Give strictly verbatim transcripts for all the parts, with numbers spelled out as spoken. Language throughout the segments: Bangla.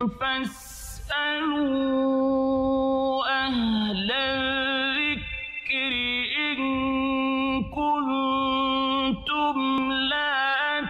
فاسألوا أهل الذكر إن كنتم لا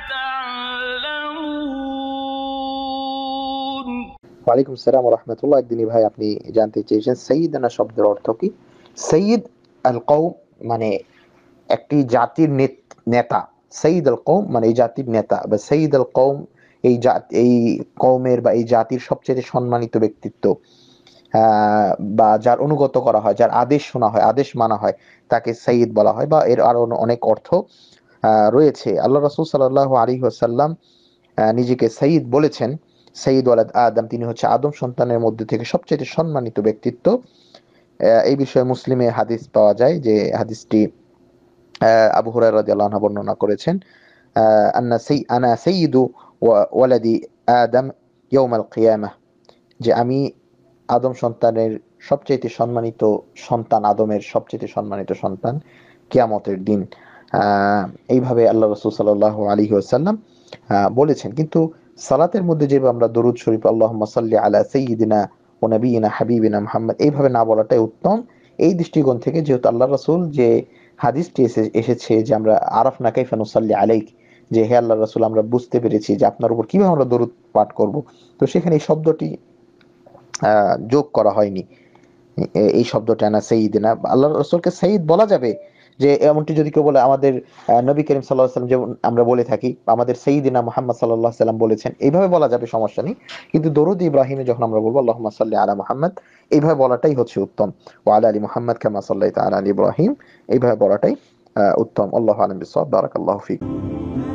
تعلمون। ওয়ালাইকুম আসসালাম ওয়া রাহমাতুল্লাহ। একদিনই ভাই আপনি জানতে চেয়েছেন সাইয়্যিদানা শব্দের অর্থ কি? সাইয়্যিদ আল কওম মানে একটি জাতির নেতা। সাইয়্যিদ আল কওম মানে এই জাতির নেতা বা সাইয়্যিদ আল কওম এই জাতি এই কওমের বা এই জাতির সবচেয়ে সম্মানিত ব্যক্তিত্ব, আহ, বা যার অনুগত করা হয়, যার আদেশ শোনা হয়, আদেশ মানা হয়, তাকে সাইয়্যিদ বলা হয়। বা এর আরো অনেক অর্থ আহ, রয়েছে। আল্লাহ রাসূল সাল্লাল্লাহু আলাইহি ওয়াসাল্লাম আহ, নিজেকে সাইয়্যিদ বলেছেন। সাইয়্যিদ ওয়ালাদ আদম, তিনি হচ্ছে আদম সন্তানের মধ্যে থেকে সবচেয়ে সম্মানিত ব্যক্তিত্ব। আহ, এই বিষয়ে মুসলিমে হাদিস পাওয়া যায়, যে হাদিসটি আহ, আবু হুরায়রা রাদিয়াল্লাহু আনহু বর্ণনা করেছেন। আহ, আন্না সাই আনা সাইয়্যিদু ওয়ালাদি আদম ইয়াউমাল কিয়ামাহ, যে আমি আদম সন্তানের সবচেয়ে সম্মানিত সন্তান, আদমের সবচেয়ে সম্মানিত সন্তান কিয়ামতের দিন। আহ, এইভাবে আল্লাহ রাসূল সাল্লাল্লাহু আলাইহি ওয়াসাল্লাম আহ, বলেছেন। কিন্তু সালাতের মধ্যে যেভাবে আমরা দরুদ শরীফ আল্লাহুম্মা সাল্লি আলা সাইয়্যিদিনা ওয়া নাবিয়িনা হাবিবিনা মুহাম্মদ এইভাবে না বলাটাই উত্তম। এই দৃষ্টিকোণ থেকে, যেহেতু আল্লাহ রাসূল যে হাদিসটি এসে- এসেছে যে আমরা আরাফনা কাইফা নুসাল্লি আলাইক, যে হে আল্লাহ রাসূল আমরা বুঝতে পেরেছি যে আপনার উপর কিভাবে আমরা দরুদ পাঠ করব, তো সেখানে এই শব্দটি আহ, যোগ করা হয়নি। এ- এই শব্দটা না সাইয়্যিদিনা, আল্লাহ রাসূলকে সাইয়্যিদ বলা যাবে। যে এমনটি যদি কেউ বলে আমাদের আহ, নবী করিম সাল্লাল্লাহু আলাইহি ওয়াসাল্লাম, যেমন আমরা বলে থাকি আমাদের সাইয়্যিদিনা মুহাম্মদ সাল্লাল্লাহু আলাইহি ওয়াসাল্লাম বলেছেন, এইভাবে বলা যাবে, সমস্যা নেই। কিন্তু দরুদ ইব্রাহিমে যখন আমরা বলবো আল্লাহুম্মা সাল্লি আলা মুহাম্মদ, এইভাবে বলাটাই হচ্ছে উত্তম। ওয়া আলা আলি মুহাম্মদ কামা সাল্লাইতা আলা আলি ইব্রাহিম, এইভাবে বলাটাই আহ, উত্তম। আল্লাহু আ'লাম বিস-সাওয়াব। বারাকাল্লাহু ফিক।